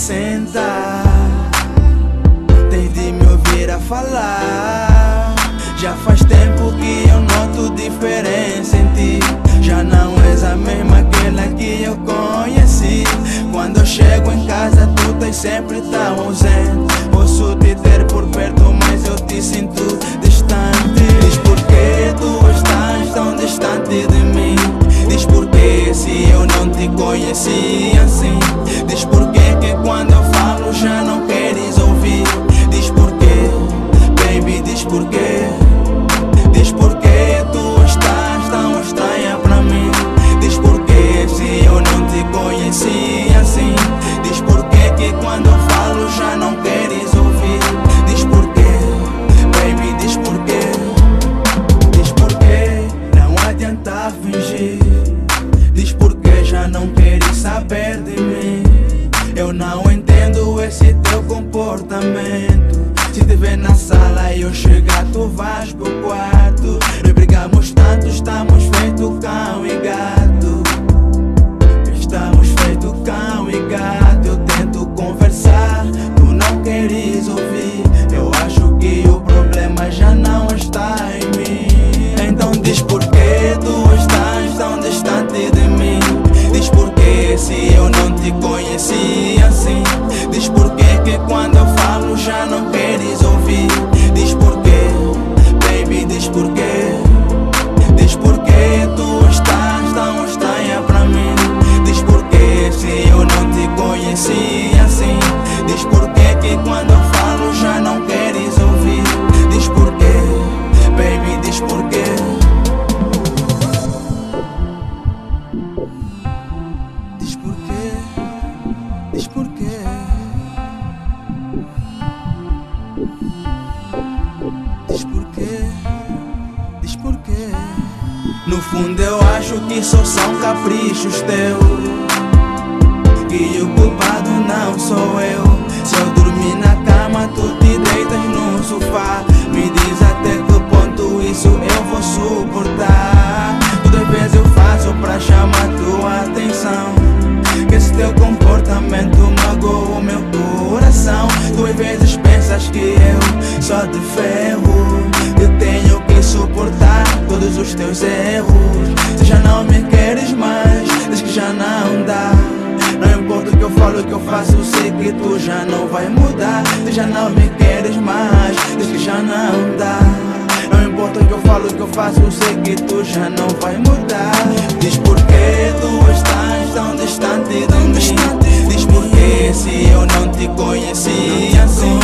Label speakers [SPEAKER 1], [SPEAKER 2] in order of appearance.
[SPEAKER 1] sentar, tens de me ouvir a falar. Já faz tempo que eu noto diferença em ti. Já não és a mesma aquela que eu conheci. Quando eu chego em casa tu estás sempre tão ausente. Posso te ter por perto mas eu te sinto distante. Diz porquê tu estás tão distante de mim. Diz porquê se eu não te conheci assim. Diz porquê que quando eu falo já não queres ouvir. Diz porquê, baby, diz porquê. Diz porquê tu estás tão estranha pra mim. Diz porquê se eu não te conheci assim. Diz porquê que quando eu falo já não queres ouvir. Diz porquê, baby, diz porquê. Diz porquê, não adianta fingir. Diz porquê já não queres saber de mim. Eu não entendo esse teu comportamento. Se te ver na sala e eu chegar tu vais pro quarto. Nós brigamos tanto, estamos feito cão e gato. Estamos feito cão e gato. Eu tento conversar, tu não queres ouvir. Eu acho que o problema já não está em mim. Então diz porquê tu estás tão distante de mim. Diz porquê se eu não te conheci assim. Diz porquê que quando eu falo já não queres ouvir. Diz porquê, baby, diz porquê. Diz porquê tu estás tão estranha pra mim. Diz porquê se eu não te conheci assim. Diz porquê que quando eu falo já não queres ouvir. Diz porquê, baby, diz porquê. Diz porquê, diz porquê. Diz porquê, diz porquê. No fundo eu acho que só são caprichos teus, que o culpado não sou eu. Se eu dormir na cama tu te deitas no sofá. Me diz até que ponto isso eu vou suportar. Todas vezes eu faço pra chamar tua atenção, que esse teu comportamento magoa o meu coração. Tu às vezes pensas que eu só de ferro, eu tenho que suportar todos os teus erros. Se já não me queres mais, diz que já não dá. Não importa o que eu falo, o que eu faço, sei que tu já não vai mudar. Se já não me queres mais, diz que já não dá. Não importa o que eu falo, o que eu faço, sei que tu já não vai mudar. Diz porquê tu estás tão distante de mim. Diz porquê se eu não te conheci assim.